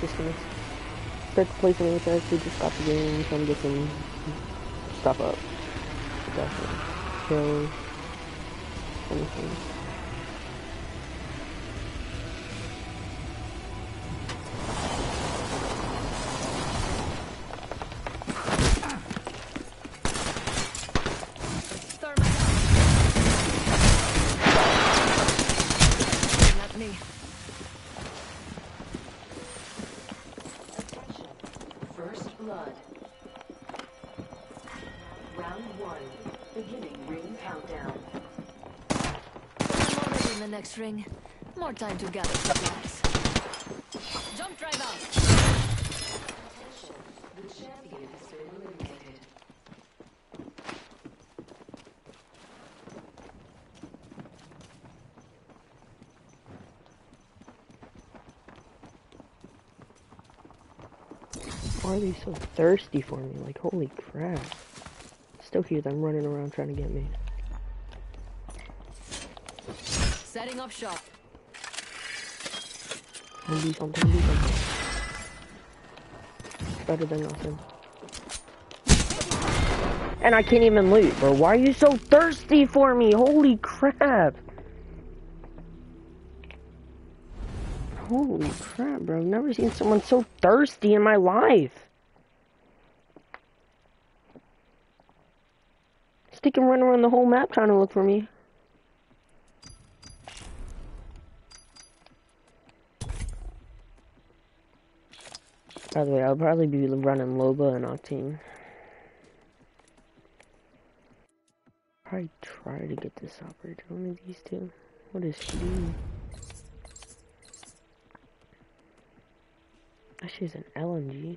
Just gonna start to play some Apex. We just got the game, trying to get some stuff up. Definitely. Kills. Anything. Next ring. More time to gather supplies. Jump drive out. Attention. The champion has been eliminated. Why are they so thirsty for me? Like, holy crap. Still hear them running around trying to get me. Setting up shop. Do something, do something. It's better than nothing. And I can't even loot, bro. Why are you so thirsty for me? Holy crap. Holy crap, bro. I've never seen someone so thirsty in my life. Stick and run around the whole map trying to look for me. By the way, I'll probably be running Loba and Octane. Probably try to get this operator. One of these two. What is she doing? Oh, she's an LMG.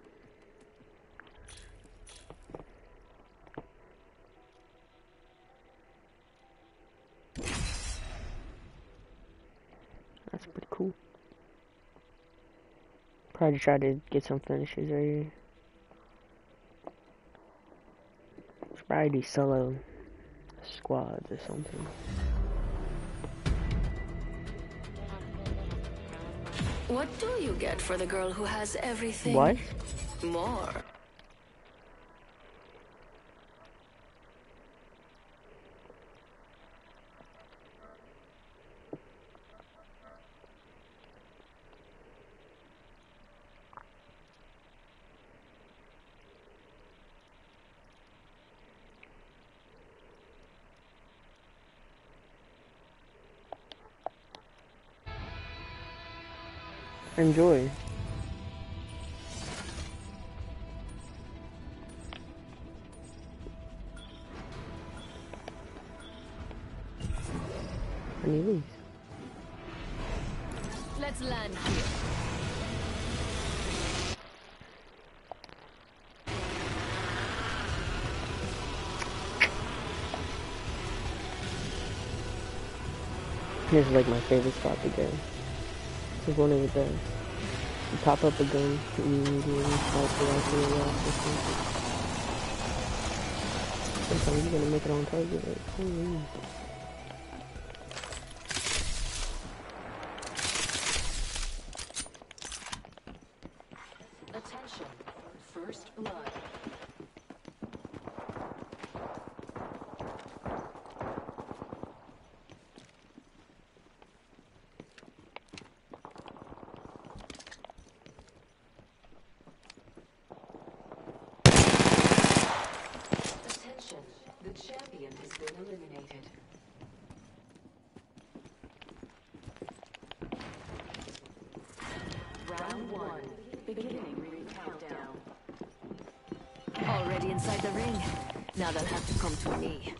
That's pretty cool. Probably try to get some finishes right here. Should probably do solo squads or something. What do you get for the girl who has everything? What? More. Enjoy. I need these. Let's land here. This is like my favorite spot to go. This is one of the best. You pop up a gun, you immediately snipe the rifle or something. Sometimes you're gonna make it on target, like, holy. Attention. First blood. The champion has been eliminated. Round 1. Beginning ring countdown. Already inside the ring. Now they'll have to come to me.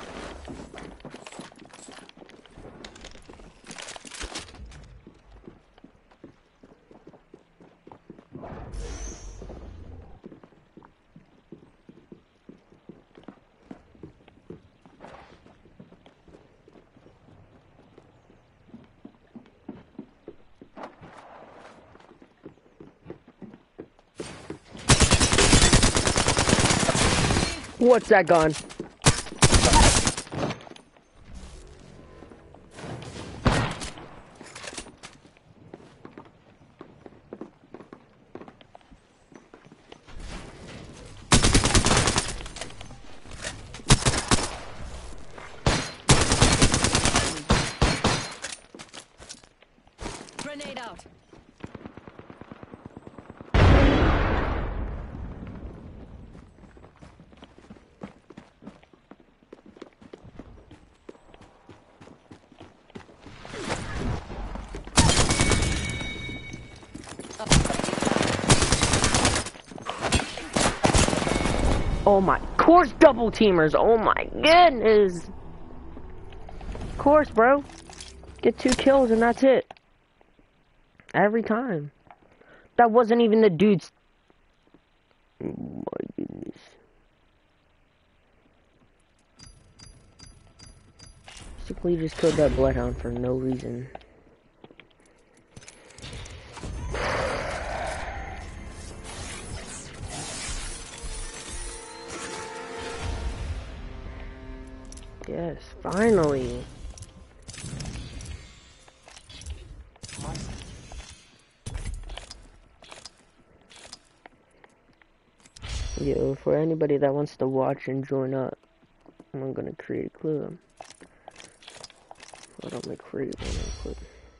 What's that gun? Oh my, course double teamers, oh my goodness. Of course, bro. Get 2 kills and that's it. Every time. That wasn't even the dude's. Oh my goodness. Basically just killed that bloodhound for no reason. Yes, finally. Yo, for anybody that wants to watch and join up, I'm gonna create a club. Hold on, let me create one real quick.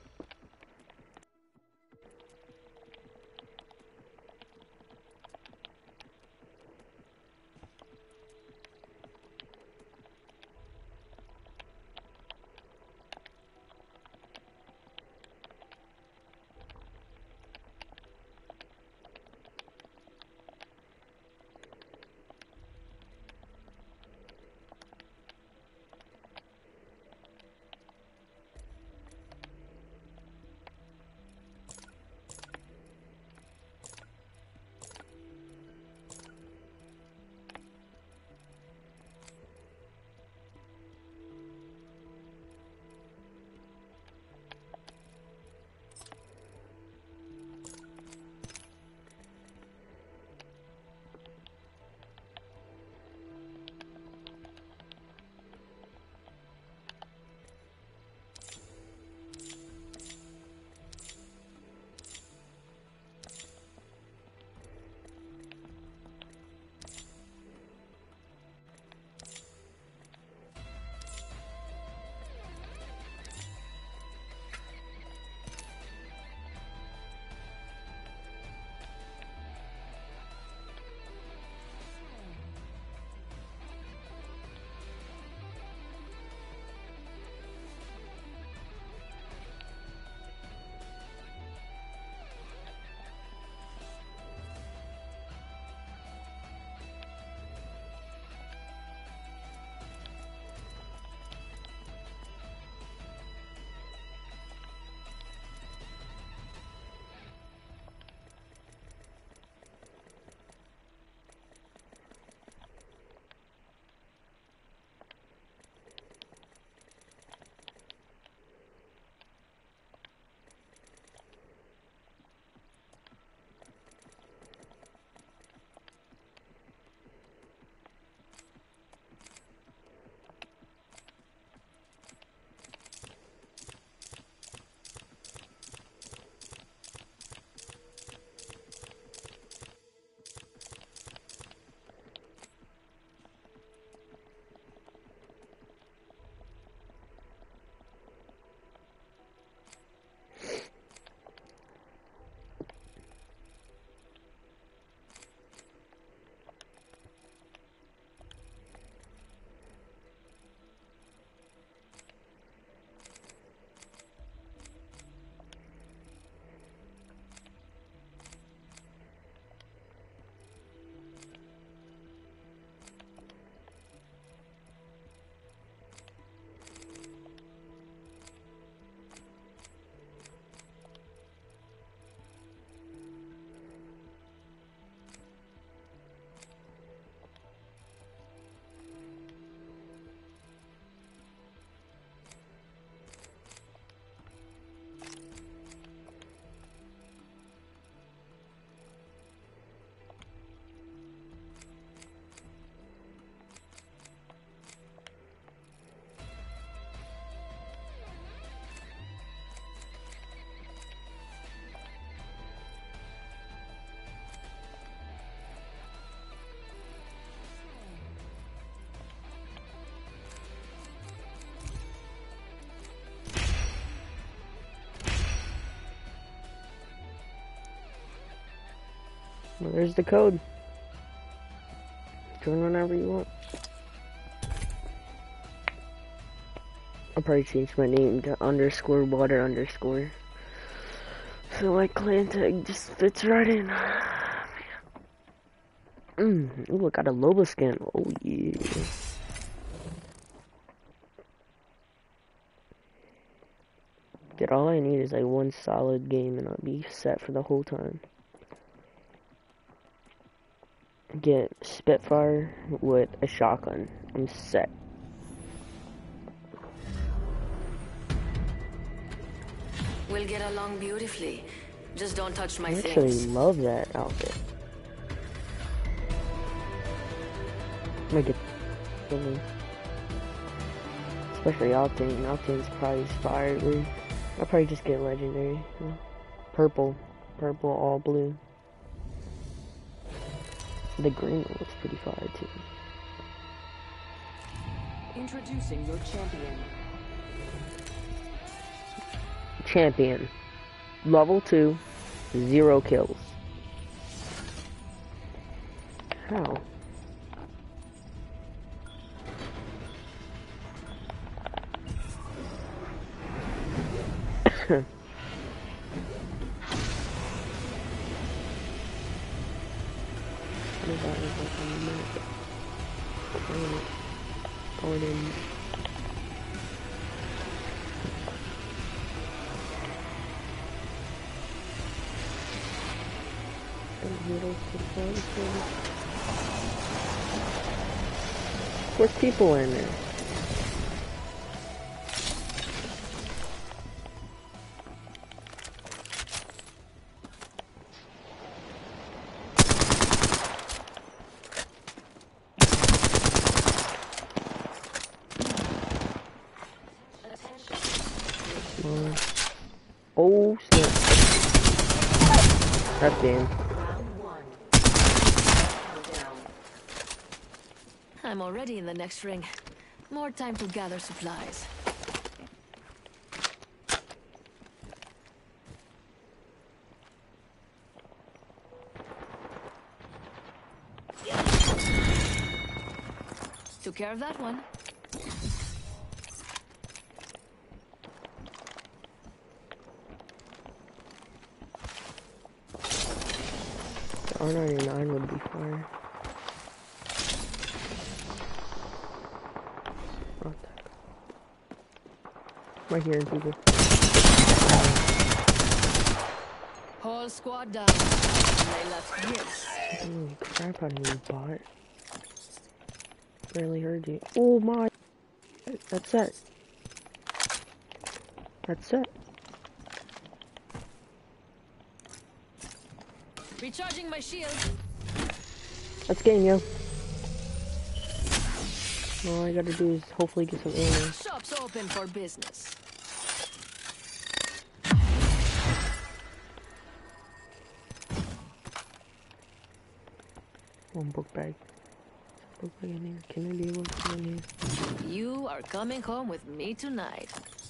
Well, there's the code. Join whenever you want. I'll probably change my name to _water_. So feel like clan tag just fits right in. Ooh, I got a Loba skin. Oh yeah. Dude, all I need is like one solid game and I'll be set for the whole time. Get Spitfire with a shotgun. I'm set. We'll get along beautifully. Just don't touch my I things. actually love that outfit. I'm gonna get especially Octane. Octane's probably fire. I'll probably just get legendary. Purple, all blue. The green one looks pretty fire too. Introducing your champion. Champion. Level 2. 0 kills. How? There's people in there. Oh snap. That's game. I'm already in the next ring. More time to gather supplies. Took care of that one. R99 would be fire. Right here, people. Whole squad down. They left hits. Holy crap, I didn't bot. Barely heard you. Oh my. That's it. That's it. Recharging my shield. Let's game, yo. All I gotta do is hopefully get some ammo. Shop's open for business. One book bag. Book bag in here. Can I be able to come in here? You are coming home with me tonight.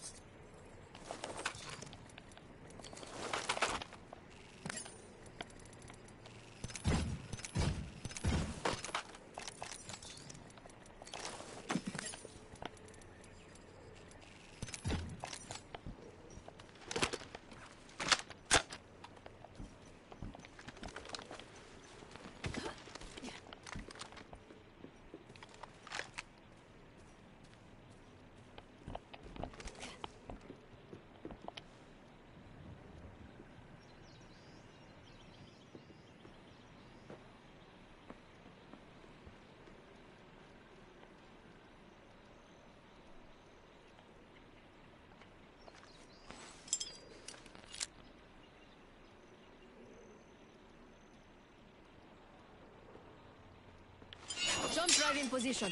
Jump drive in position.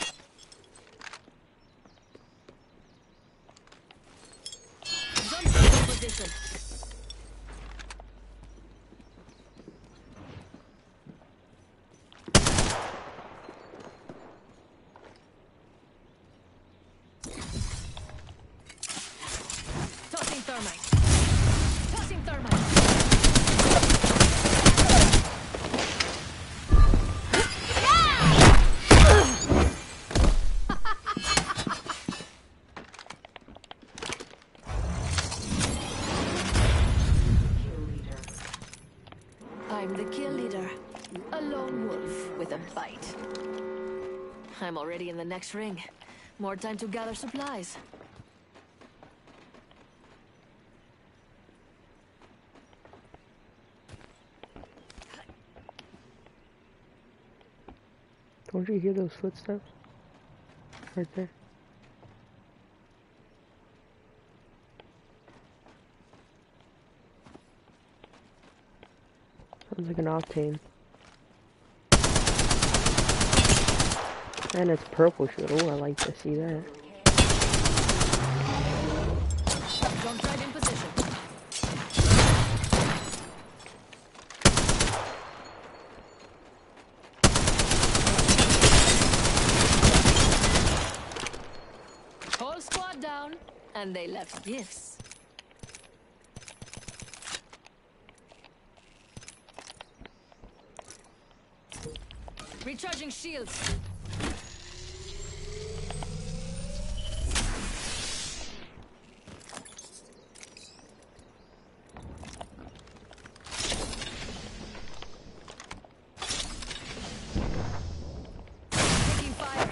Jump drive in position. Tossing thermite. Tossing thermite. I'm the kill leader. A lone wolf with a bite. I'm already in the next ring. More time to gather supplies. Don't you hear those footsteps? Right there. Sounds like an octane. And it's purple shit. Oh, I like to see that. Jump right in position. Whole squad down, and they left gifts. Recharging shields. Taking fire.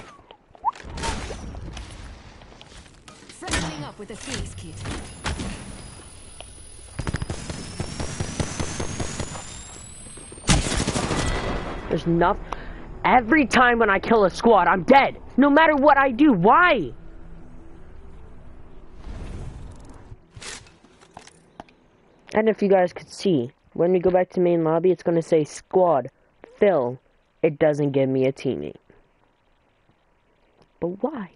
Freshening up with a Phoenix kit. There's nothing. Every time when I kill a squad, I'm dead. No matter what I do. Why? And if you guys could see, when we go back to main lobby, it's going to say squad, fill. It doesn't give me a teammate. But why?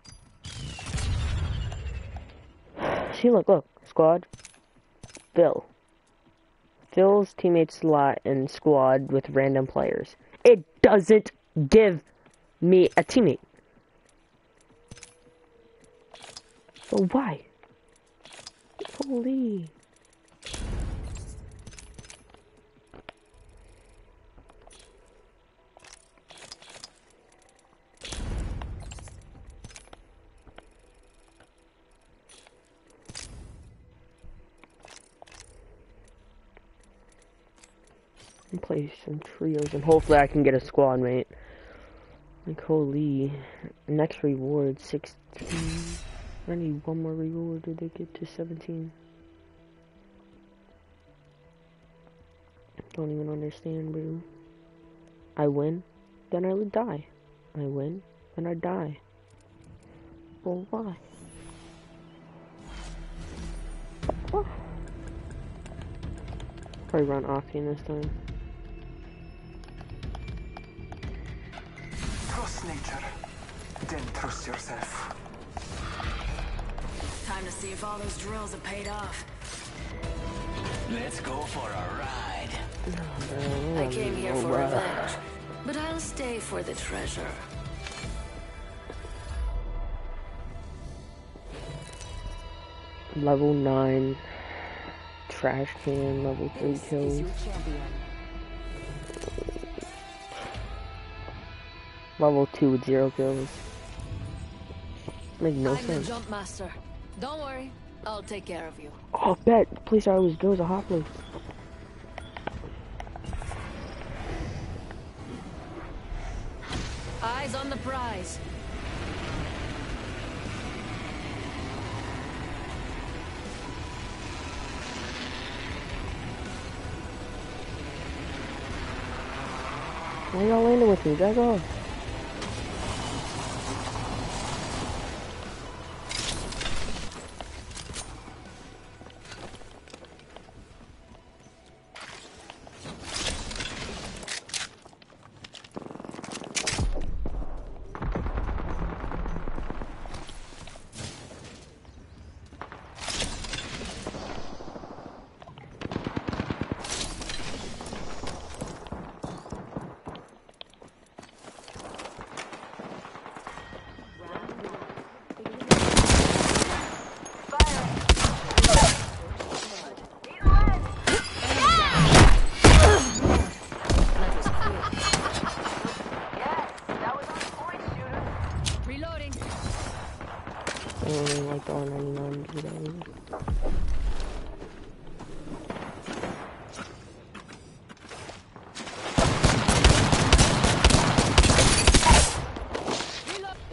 See, look, squad, fill. Fills teammates slot and squad with random players. It doesn't give me a teammate. So why? Holy. And play some trios and hopefully I can get a squad mate. Like holy. Next reward 16. I need one more reward to get to 17. Don't even understand, bro. I win, then I would die. I win, then I die. Well, why? What? Probably run Octane this time. Trust nature, then trust yourself. Time to see if all those drills have paid off. Let's go for a ride. I came here for revenge, but I'll stay for the treasure. Level 9 trash can, level 3 This is kills. your champion. Level 2 with 0 kills. Make no I'm the sense. jump master. Don't worry, I'll take care of you. Oh, bet. The place I always go is a hot place. Eyes on the prize. Why y'all landing with me? Back off.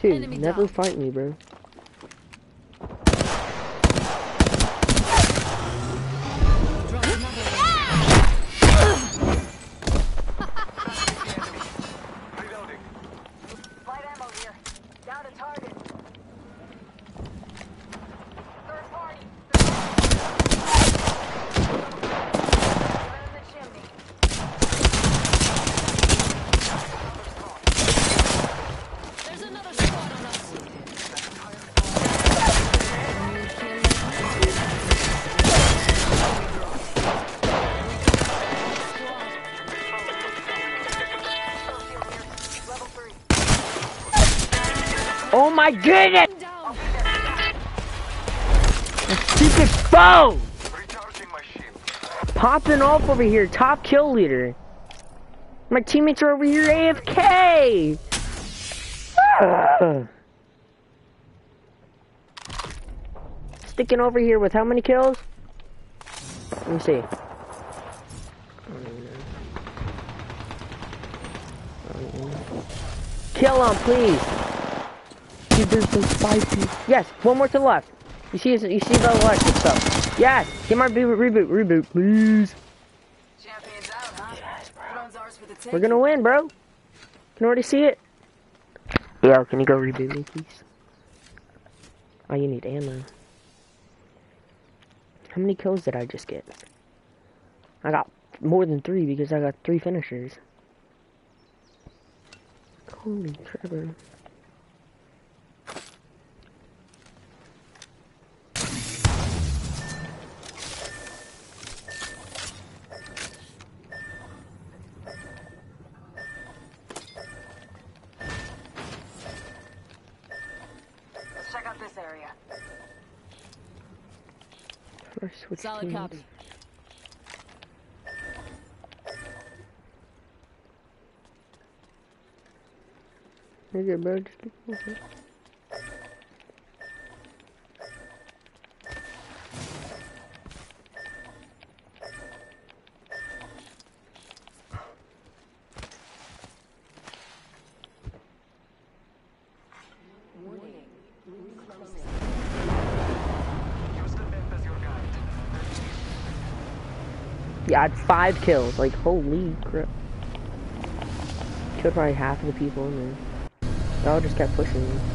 Dude, Enemy never down. fight me, bro. Drop another one. Reloading. Light ammo here. Down to target. Third party. In the chimney. There's another squad on us. Level 3. Oh my goodness! Down. Stupid phone! Recharging my shield. Popping off over here, top kill leader. My teammates are over here AFK! Ah. Sticking over here with how many kills? Let me see. Kill him, please. Dude, there's those 5 people. Yes, one more to the left. You see the electric stuff. Yes, get my reboot, please. Champions out, huh? Yes, bro. Drone's ours for the taking. We're gonna win, bro. Can already see it. Yo, can you go reboot me, please? Oh, you need ammo. How many kills did I just get? I got more than 3 because I got 3 finishers. Holy crap, bro. Let's check out this area. First switch Solid teams. copy. You're good, bro. Just keep moving. Use the map as your guide. Yeah, I had 5 kills. Like, holy crap. Killed probably half of the people and then they all just kept pushing me.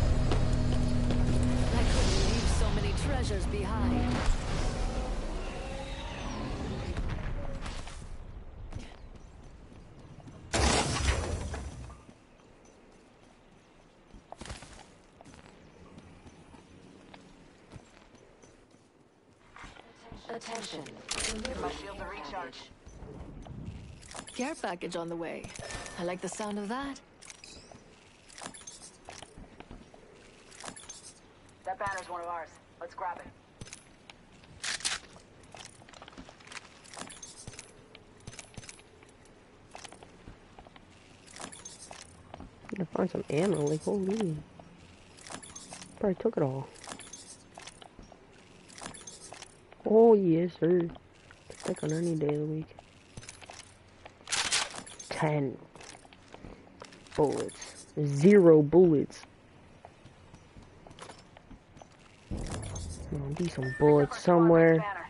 I couldn't leave so many treasures behind. Attention. My shield to recharge. Care package on the way. I like the sound of that. That banner's one of ours. Let's grab it. I'm gonna find some ammo, like, holy. Probably took it all. Oh, yes, sir. It's like on any day of the week. 10 bullets. 0 bullets. There'll be some bullets somewhere. Banner.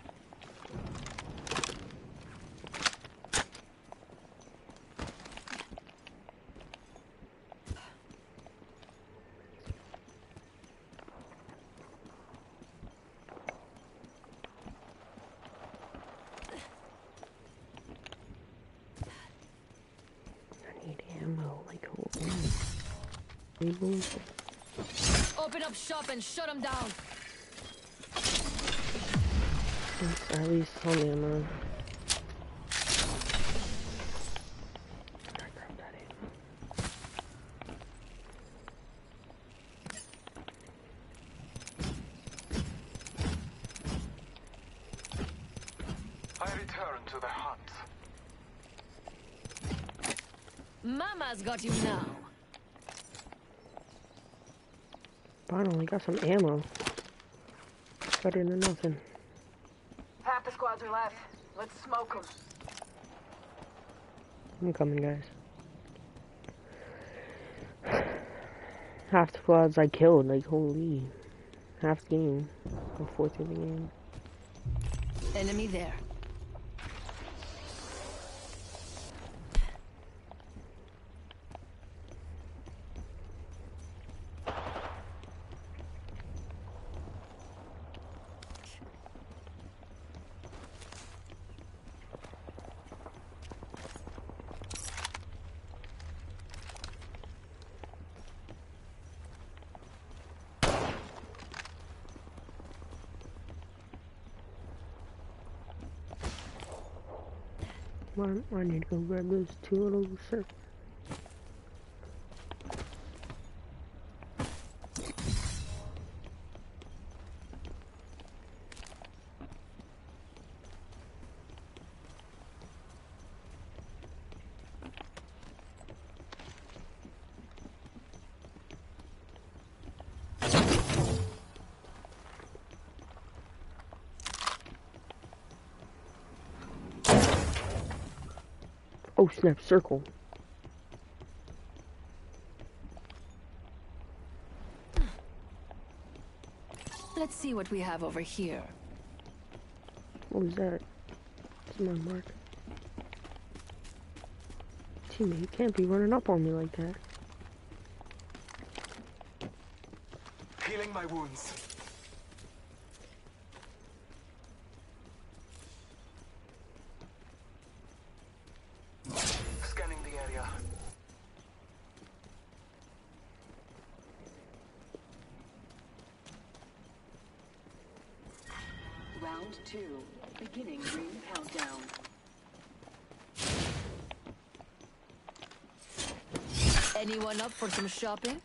I need ammo, like, holy. 3 bullets. Open up shop and shut them down. At least some ammo. I return to the hunt. Mama's got you now. Finally got some ammo. Better than nothing. Half the squads are left. Let's smoke them. I'm coming, guys. Half the squads I killed, like, holy. Half the game. I'm fourth in the game. Enemy there. I need to go grab those two little circles. Oh snap, circle. Let's see what we have over here. What was that? It's my mark. Teammate, you can't be running up on me like that. Healing my wounds. Scanning the area. Round 2. Beginning ring countdown. Anyone up for some shopping?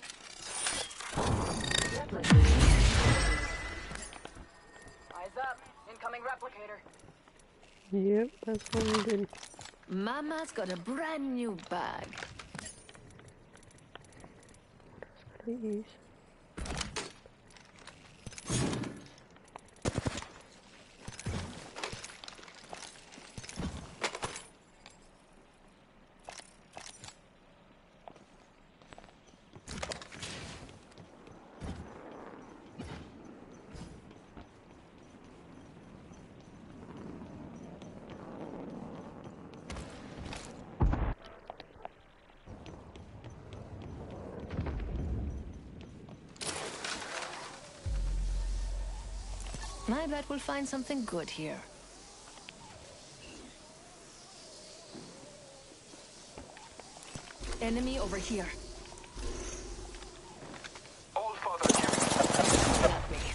Eyes up. Incoming replicator. Yep, that's what we did. Mama's got a brand new bag. What else could I use? I bet we'll find something good here. Enemy over here. All father here. Got me.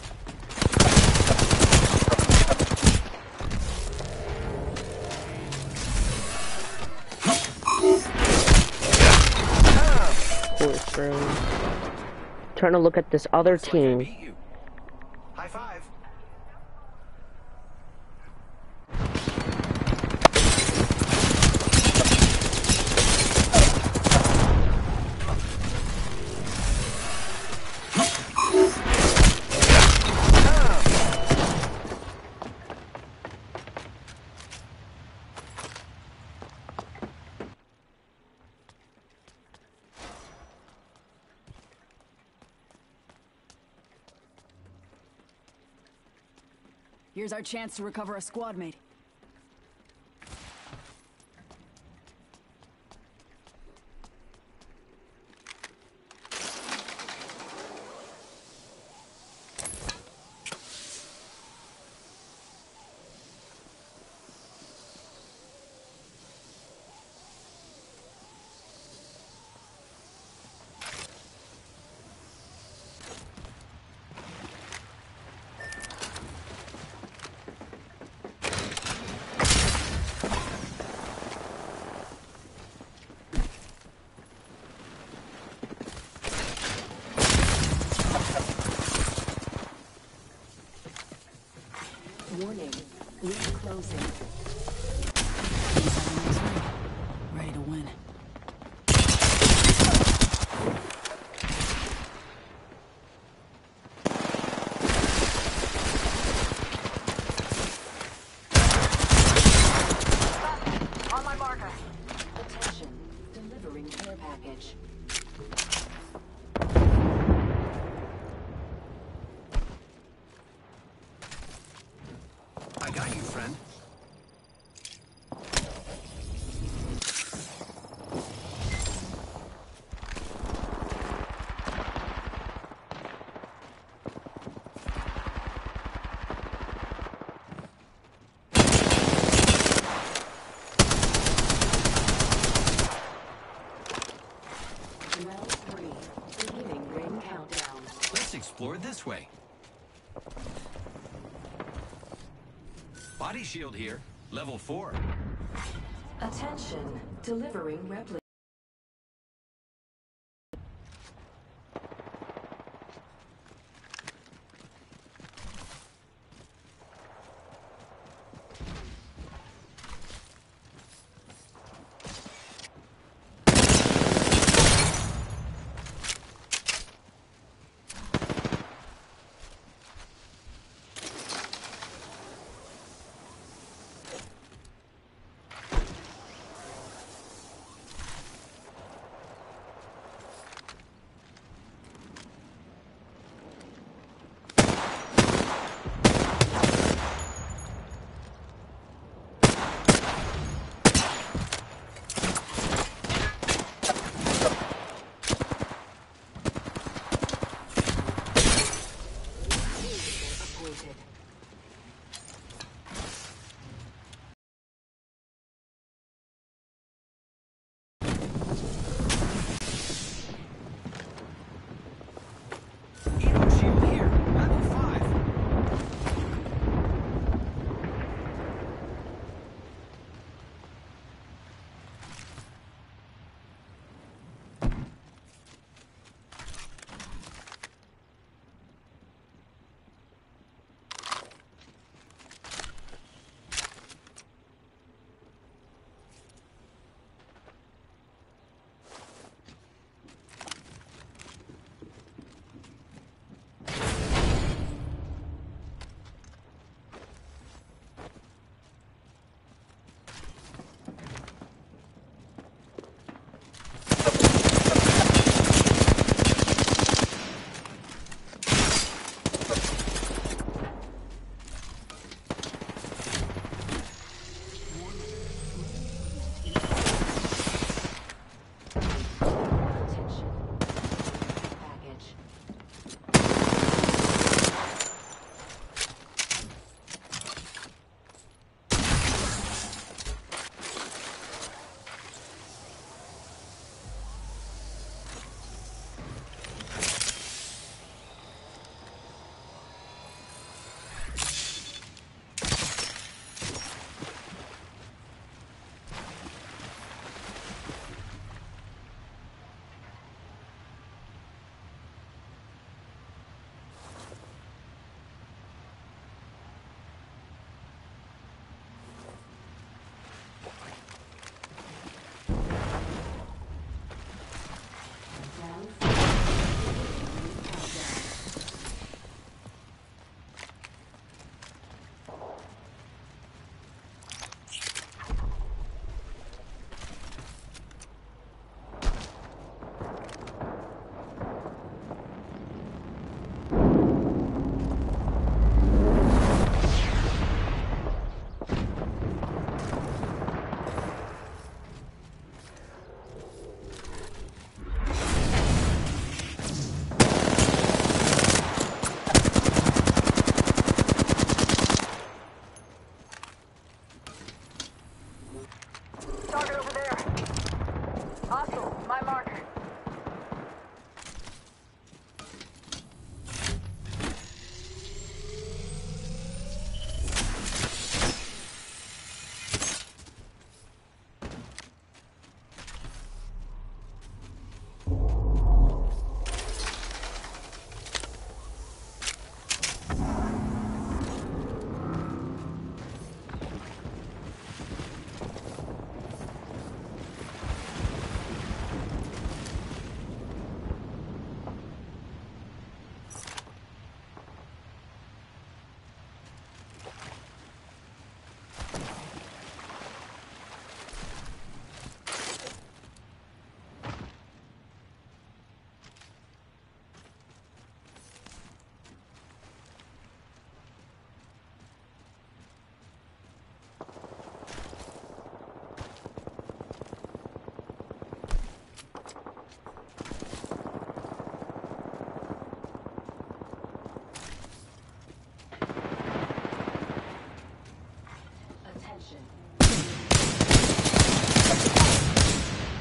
Of course, bro. Trying to look at this other Looks like I team. beat you. High five. Here's our chance to recover a squad mate. explore this way. Body shield here, level 4. Attention, delivering replica. Evo shield here, level 5. Target over there. Hostile, my marker.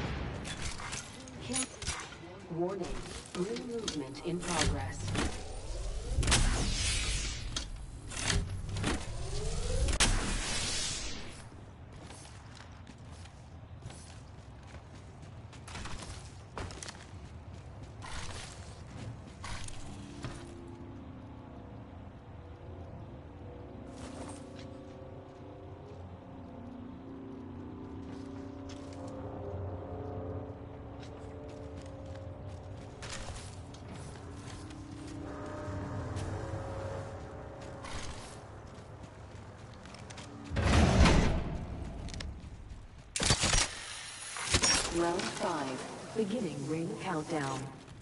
Warning, ring movement in progress. Round 5. Beginning ring countdown.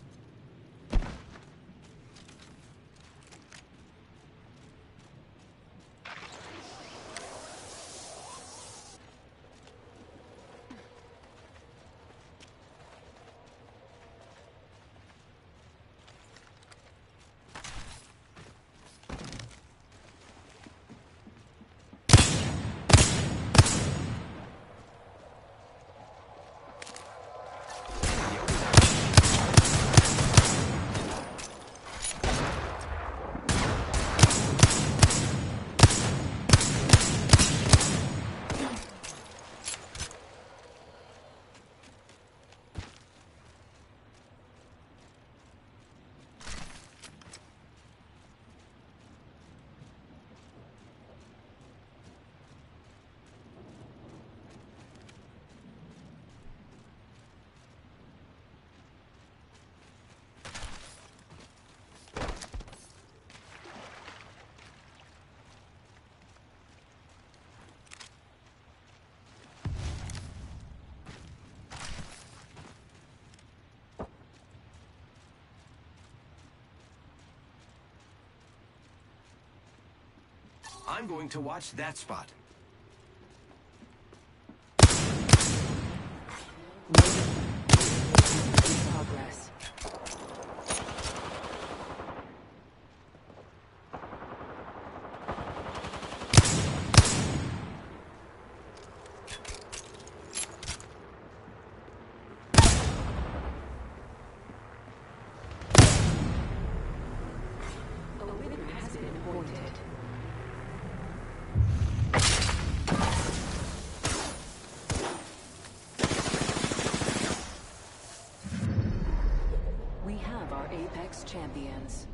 I'm going to watch that spot. Progress. A winner has been appointed. We have our Apex champions.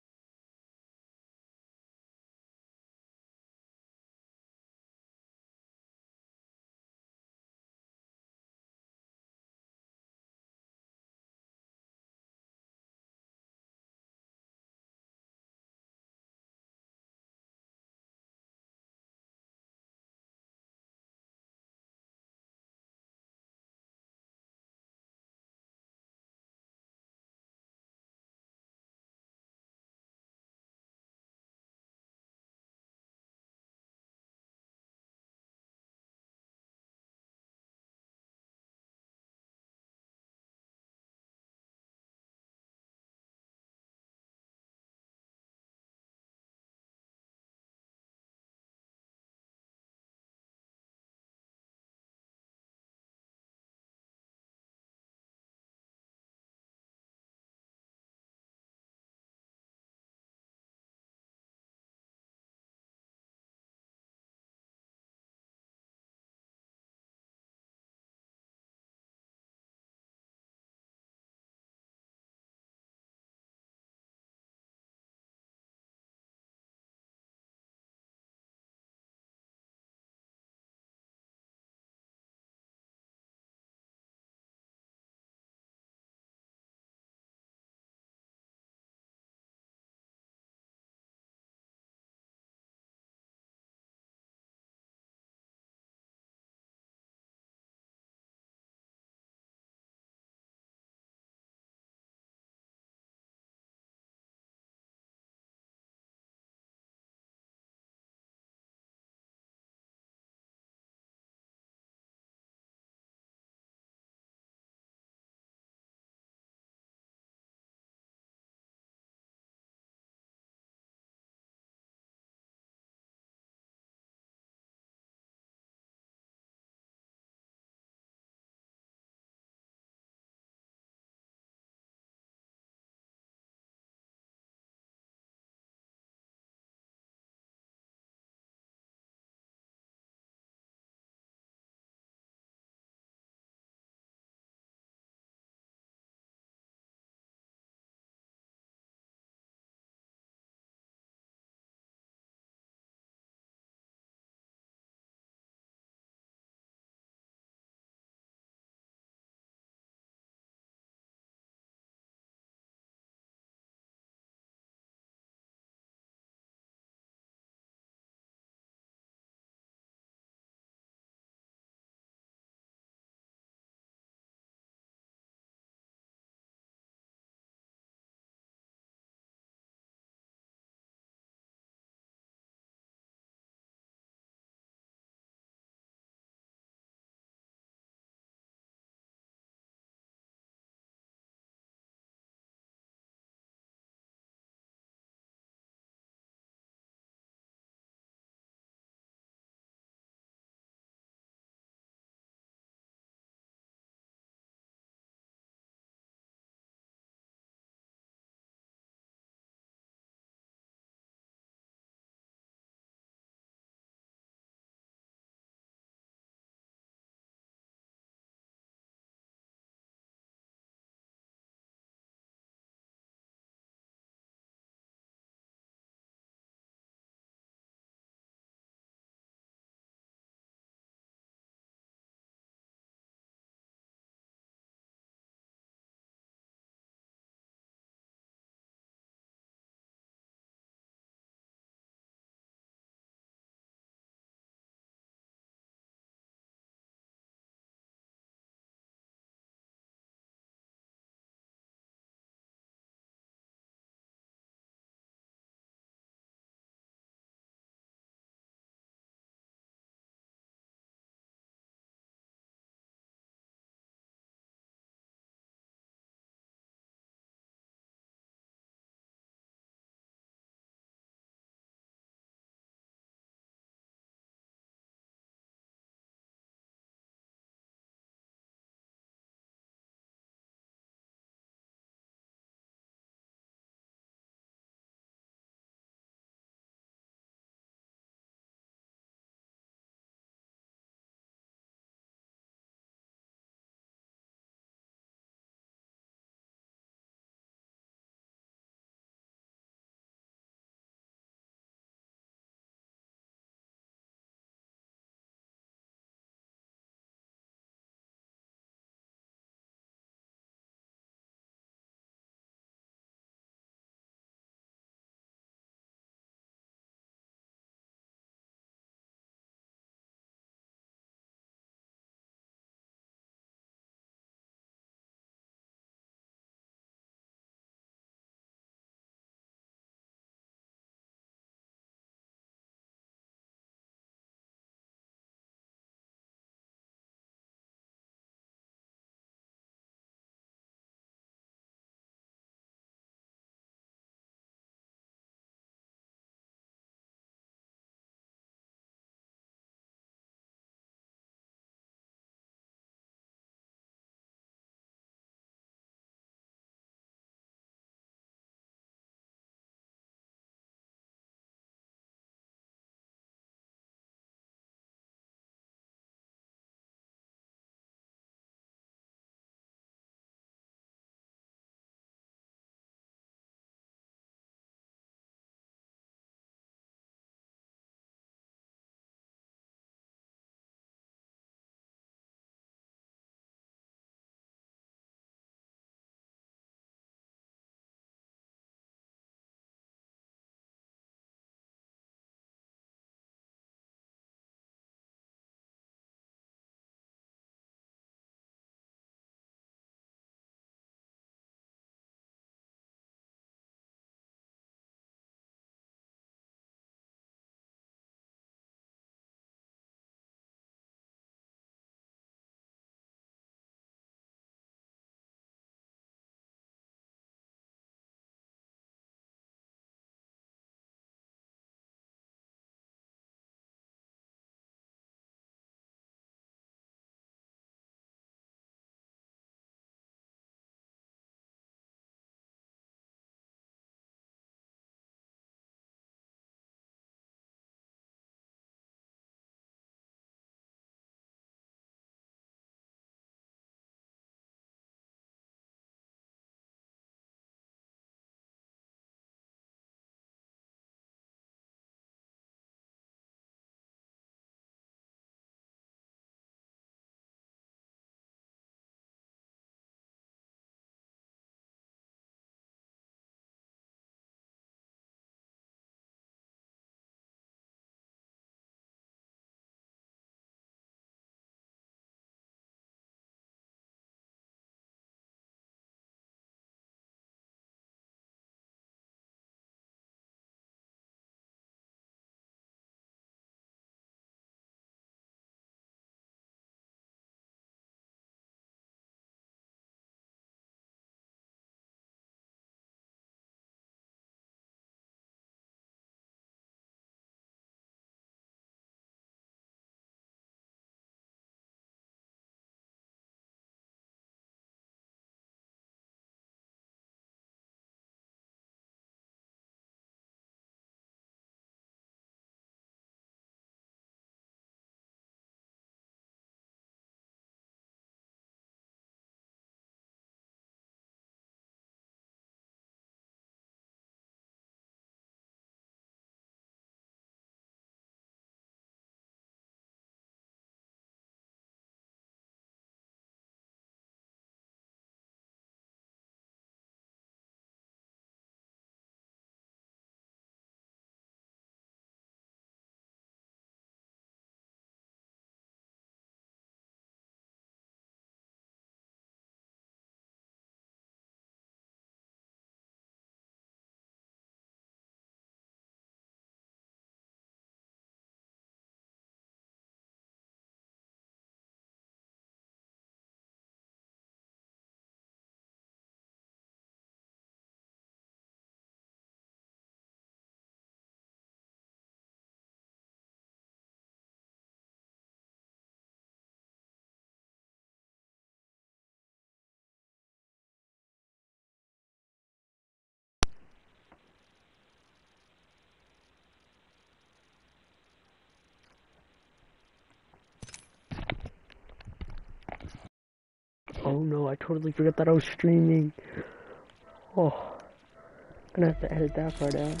Oh no, I totally forgot that I was streaming. Oh, I'm gonna have to edit that part out.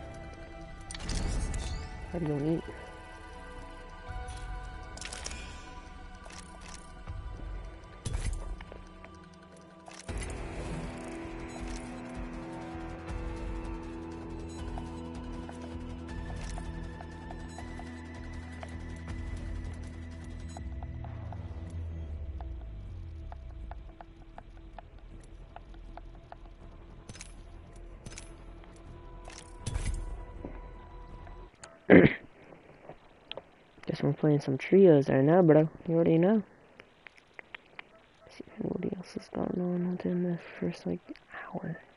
How do you gonna eat? Guess we're playing some trios right now, bro. You already know. Let's see what else is going on within the first, like, hour.